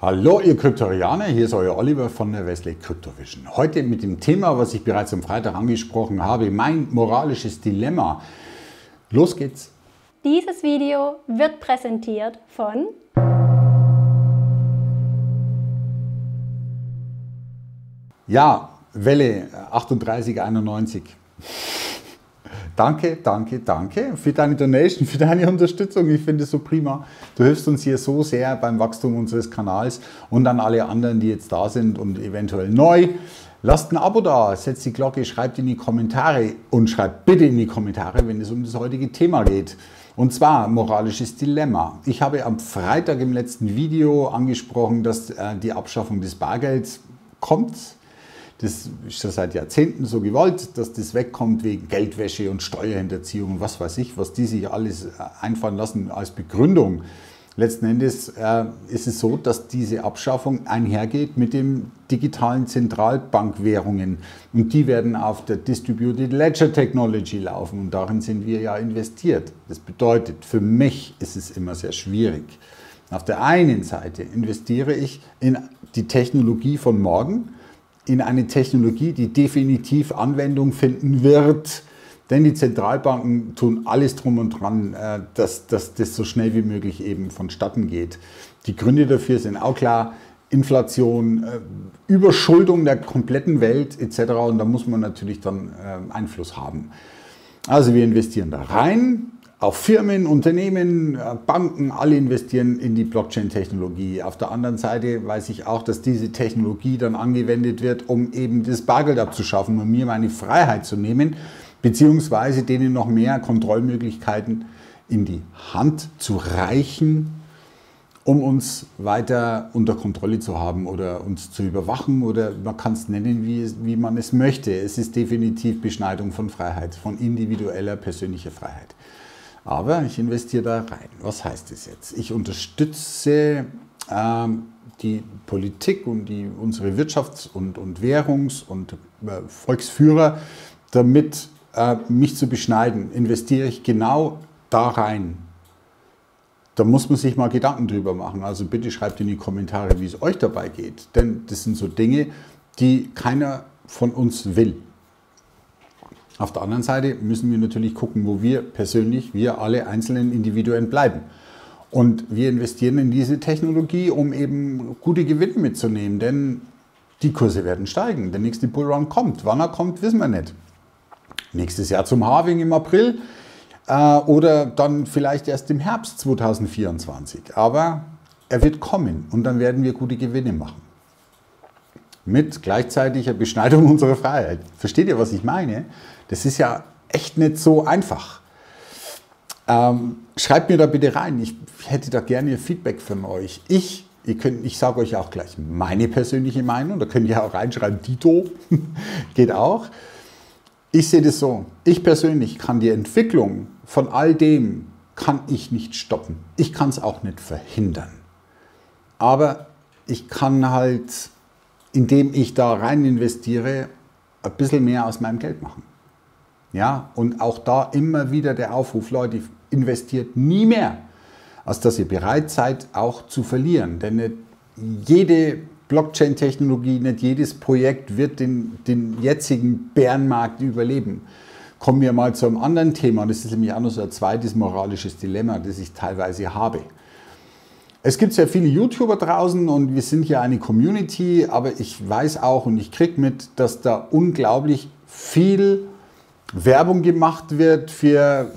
Hallo ihr Kryptorianer, hier ist euer Oliver von der Wesley Crypto Vision. Heute mit dem Thema, was ich bereits am Freitag angesprochen habe, mein moralisches Dilemma. Los geht's! Dieses Video wird präsentiert von Ja, Welle 3891. Danke für deine Donation, für deine Unterstützung. Ich finde es so prima. Du hilfst uns hier so sehr beim Wachstum unseres Kanals und an alle anderen, die jetzt da sind und eventuell neu. Lasst ein Abo da, setzt die Glocke, schreibt in die Kommentare und schreibt bitte in die Kommentare, wenn es um das heutige Thema geht. Und zwar moralisches Dilemma. Ich habe am Freitag im letzten Video angesprochen, dass die Abschaffung des Bargelds kommt. Das ist ja seit Jahrzehnten so gewollt, dass das wegkommt wegen Geldwäsche und Steuerhinterziehung und was weiß ich, was die sich alles einfallen lassen als Begründung. Letzten Endes ist es so, dass diese Abschaffung einhergeht mit den digitalen Zentralbankwährungen und die werden auf der Distributed Ledger Technology laufen und darin sind wir ja investiert. Das bedeutet, für mich ist es immer sehr schwierig. Auf der einen Seite investiere ich in die Technologie von morgen, in eine Technologie, die definitiv Anwendung finden wird, denn die Zentralbanken tun alles drum und dran, dass das so schnell wie möglich eben vonstatten geht. Die Gründe dafür sind auch klar: Inflation, Überschuldung der kompletten Welt etc. Und da muss man natürlich dann Einfluss haben. Also wir investieren da rein. Auch Firmen, Unternehmen, Banken, alle investieren in die Blockchain-Technologie. Auf der anderen Seite weiß ich auch, dass diese Technologie dann angewendet wird, um eben das Bargeld abzuschaffen und mir meine Freiheit zu nehmen, beziehungsweise denen noch mehr Kontrollmöglichkeiten in die Hand zu reichen, um uns weiter unter Kontrolle zu haben oder uns zu überwachen, oder man kann es nennen, wie man es möchte. Es ist definitiv Beschneidung von Freiheit, von individueller persönlicher Freiheit. Aber ich investiere da rein. Was heißt das jetzt? Ich unterstütze die Politik und unsere Wirtschafts- und Währungs- und Volksführer, damit mich zu beschneiden. Investiere ich genau da rein. Da muss man sich mal Gedanken drüber machen. Also bitte schreibt in die Kommentare, wie es euch dabei geht. Denn das sind so Dinge, die keiner von uns will. Auf der anderen Seite müssen wir natürlich gucken, wo wir persönlich, wir alle einzelnen Individuen bleiben. Und wir investieren in diese Technologie, um eben gute Gewinne mitzunehmen, denn die Kurse werden steigen. Der nächste Bullrun kommt. Wann er kommt, wissen wir nicht. Nächstes Jahr zum Halving im April oder dann vielleicht erst im Herbst 2024. Aber er wird kommen und dann werden wir gute Gewinne machen. Mit gleichzeitiger Beschneidung unserer Freiheit. Versteht ihr, was ich meine? Das ist ja echt nicht so einfach. Schreibt mir da bitte rein. Ich hätte da gerne Feedback von euch. Ich sage euch auch gleich meine persönliche Meinung. Da könnt ihr auch reinschreiben, Dito. Geht auch. Ich sehe das so. Ich persönlich kann die Entwicklung von all dem kann ich nicht stoppen. Ich kann es auch nicht verhindern. Aber ich kann halt, indem ich da rein investiere, ein bisschen mehr aus meinem Geld machen. Ja, und auch da immer wieder der Aufruf, Leute, investiert nie mehr, als dass ihr bereit seid, auch zu verlieren. Denn nicht jede Blockchain-Technologie, nicht jedes Projekt wird den jetzigen Bärenmarkt überleben. Kommen wir mal zu einem anderen Thema, das ist nämlich auch noch so ein zweites moralisches Dilemma, das ich teilweise habe. Es gibt sehr viele YouTuber draußen und wir sind hier eine Community, aber ich weiß auch und ich kriege mit, dass da unglaublich viel Werbung gemacht wird für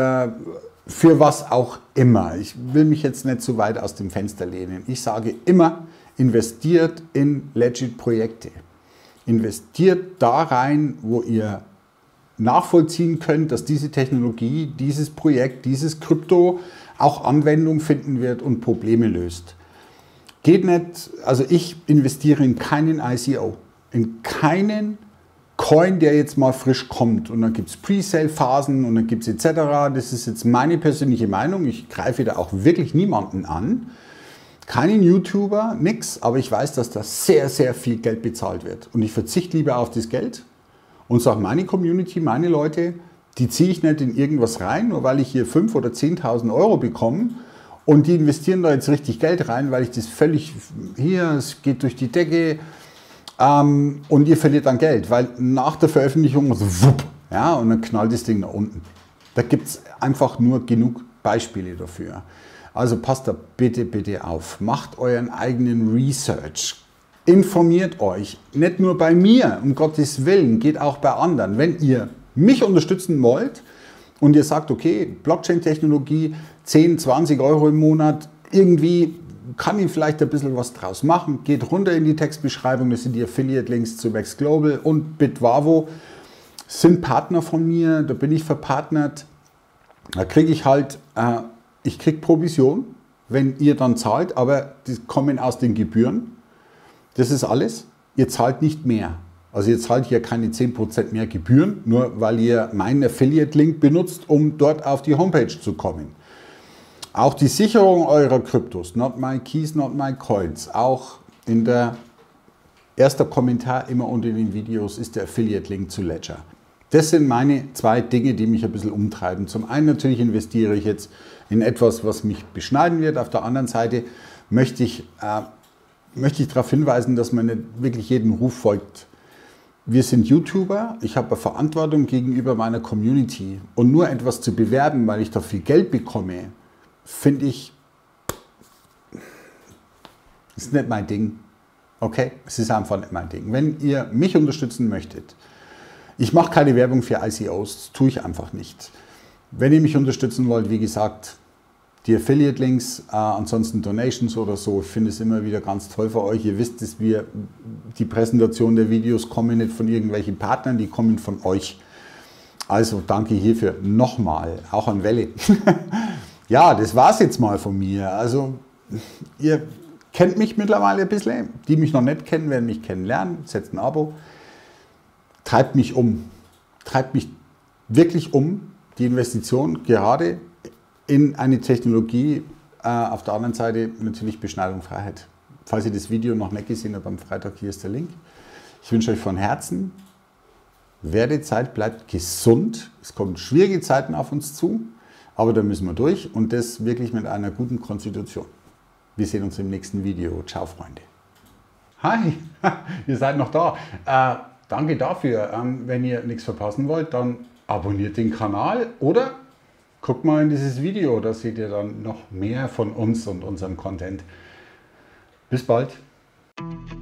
was auch immer. Ich will mich jetzt nicht zu weit aus dem Fenster lehnen. Ich sage immer, investiert in legit Projekte. Investiert da rein, wo ihr nachvollziehen könnt, dass diese Technologie, dieses Projekt, dieses Krypto auch Anwendung finden wird und Probleme löst. Geht nicht, also ich investiere in keinen ICO, in keinen Coin, der jetzt mal frisch kommt. Und dann gibt es Pre-Sale-Phasen und dann gibt es etc. Das ist jetzt meine persönliche Meinung. Ich greife da auch wirklich niemanden an. Keinen YouTuber, nix, aber ich weiß, dass da sehr, sehr viel Geld bezahlt wird. Und ich verzichte lieber auf das Geld und sage, meine Community, meine Leute, die ziehe ich nicht in irgendwas rein, nur weil ich hier 5.000 oder 10.000 Euro bekomme und die investieren da jetzt richtig Geld rein, weil ich das völlig, hier, es geht durch die Decke und ihr verliert dann Geld, weil nach der Veröffentlichung so wupp, ja, und dann knallt das Ding nach unten. Da gibt es einfach nur genug Beispiele dafür. Also passt da bitte, bitte auf. Macht euren eigenen Research. Informiert euch. Nicht nur bei mir, um Gottes Willen, geht auch bei anderen. Wenn ihr mich unterstützen wollt und ihr sagt, okay, Blockchain-Technologie, 10, 20 Euro im Monat, irgendwie kann ich vielleicht ein bisschen was draus machen. Geht runter in die Textbeschreibung, das sind die Affiliate-Links zu Wax Global und Bitvavo. Sind Partner von mir, da bin ich verpartnert. Da kriege ich halt, ich kriege Provision, wenn ihr dann zahlt, aber die kommen aus den Gebühren. Das ist alles. Ihr zahlt nicht mehr. Also ihr zahlt hier keine 10% mehr Gebühren, nur weil ihr meinen Affiliate-Link benutzt, um dort auf die Homepage zu kommen. Auch die Sicherung eurer Kryptos, not my keys, not my coins, auch in der erster Kommentar immer unter den Videos ist der Affiliate-Link zu Ledger. Das sind meine zwei Dinge, die mich ein bisschen umtreiben. Zum einen natürlich investiere ich jetzt in etwas, was mich beschneiden wird. Auf der anderen Seite möchte ich darauf hinweisen, dass man nicht wirklich jedem Ruf folgt. Wir sind YouTuber, ich habe eine Verantwortung gegenüber meiner Community. Und nur etwas zu bewerben, weil ich da viel Geld bekomme, finde ich, ist nicht mein Ding. Okay, es ist einfach nicht mein Ding. Wenn ihr mich unterstützen möchtet, ich mache keine Werbung für ICOs, das tue ich einfach nicht. Wenn ihr mich unterstützen wollt, wie gesagt, die Affiliate-Links, ansonsten Donations oder so, ich finde es immer wieder ganz toll für euch. Ihr wisst, dass die Präsentation der Videos kommen nicht von irgendwelchen Partnern, die kommen von euch. Also danke hierfür nochmal, auch an Welle. Ja, das war es jetzt mal von mir. Also ihr kennt mich mittlerweile ein bisschen. Die mich noch nicht kennen, werden mich kennenlernen. Setzt ein Abo. Treibt mich um. Treibt mich wirklich um, die Investition gerade in eine Technologie. Auf der anderen Seite natürlich Beschneidung, Freiheit. Falls ihr das Video noch nicht gesehen habt am Freitag, hier ist der Link. Ich wünsche euch von Herzen, werdet Zeit, bleibt gesund. Es kommen schwierige Zeiten auf uns zu, aber da müssen wir durch und das wirklich mit einer guten Konstitution. Wir sehen uns im nächsten Video. Ciao, Freunde. Hi, ihr seid noch da. Danke dafür. Wenn ihr nichts verpassen wollt, dann abonniert den Kanal oder guckt mal in dieses Video. Da seht ihr dann noch mehr von uns und unserem Content. Bis bald.